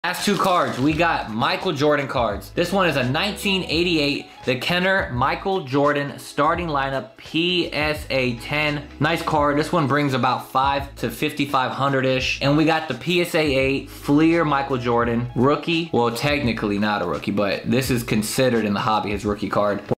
Last two cards, we got Michael Jordan cards. This one is a 1988, the Kenner Michael Jordan starting lineup PSA 10. Nice card. This one brings about 5 to 5,500-ish. And we got the PSA 8 Fleer Michael Jordan rookie. Well, technically not a rookie, but this is considered in the hobby his rookie card.